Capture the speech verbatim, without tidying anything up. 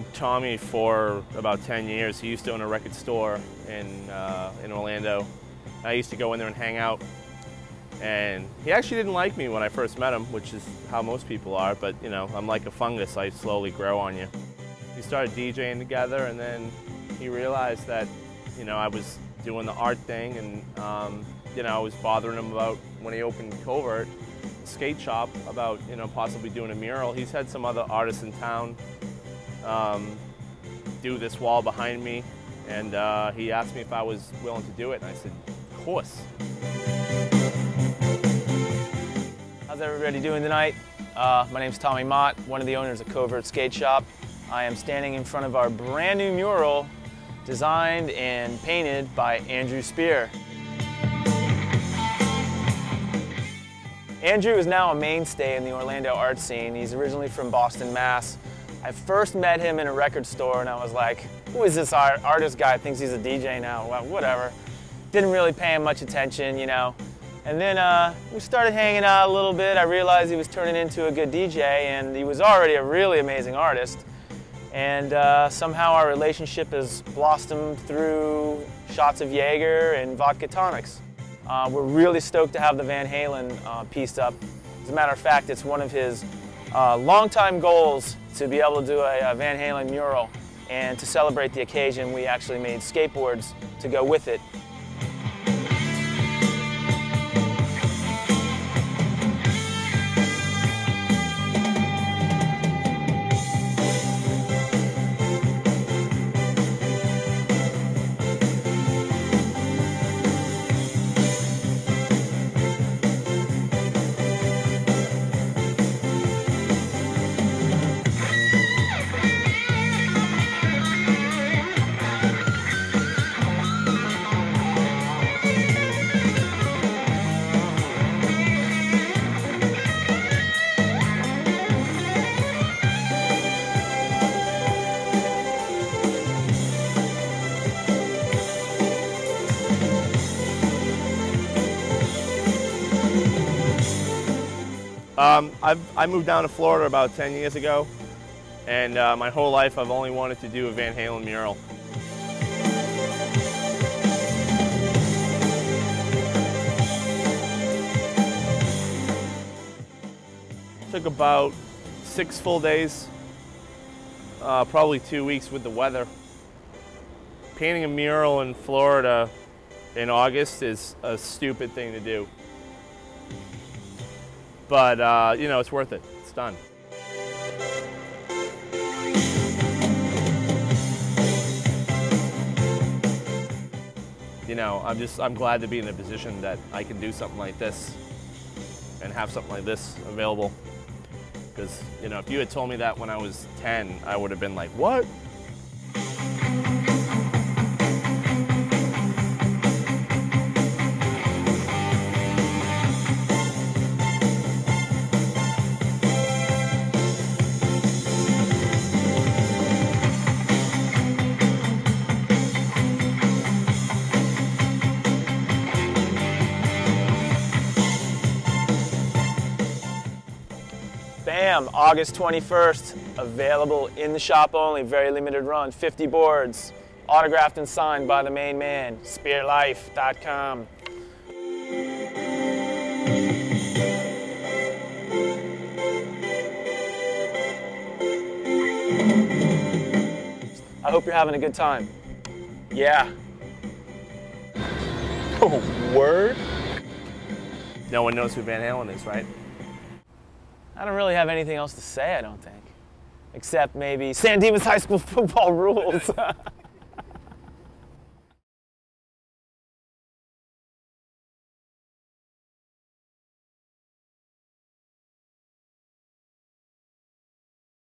Tommy for about ten years. He used to own a record store in, uh, in Orlando. I used to go in there and hang out. And he actually didn't like me when I first met him, which is how most people are, but you know, I'm like a fungus, I slowly grow on you. We started DJing together, and then he realized that, you know, I was doing the art thing, and um, you know, I was bothering him about, when he opened Covert skate shop, about, you know, possibly doing a mural. He's had some other artists in town um, do this wall behind me, and uh, he asked me if I was willing to do it, and I said, of course. How's everybody doing tonight? Uh, my name's Tommy Mott, one of the owners of Covert Skate Shop. I am standing in front of our brand new mural designed and painted by Andrew Spear. Andrew is now a mainstay in the Orlando art scene. He's originally from Boston, Mass. I first met him in a record store and I was like, who is this art artist guy? Thinks he's a D J now, well, whatever. Didn't really pay him much attention, you know. And then uh, we started hanging out a little bit. I realized he was turning into a good D J, and he was already a really amazing artist. And uh, somehow our relationship has blossomed through shots of Jaeger and vodka tonics. Uh, we're really stoked to have the Van Halen uh, pieced up. As a matter of fact, it's one of his uh, longtime goals to be able to do a, a Van Halen mural. And to celebrate the occasion, we actually made skateboards to go with it. Um, I've, I moved down to Florida about ten years ago, and uh, my whole life I've only wanted to do a Van Halen mural. Took about six full days, uh, probably two weeks with the weather. Painting a mural in Florida in August is a stupid thing to do. But, uh, you know, it's worth it. It's done. You know, I'm just, I'm glad to be in a position that I can do something like this and have something like this available. Because, you know, if you had told me that when I was ten, I would have been like, what? Bam, August twenty-first, available in the shop only, very limited run, fifty boards, autographed and signed by the main man, spear life dot com. I hope you're having a good time. Yeah. Oh, word? No one knows who Van Halen is, right? I don't really have anything else to say, I don't think. Except maybe San Dimas High School football rules.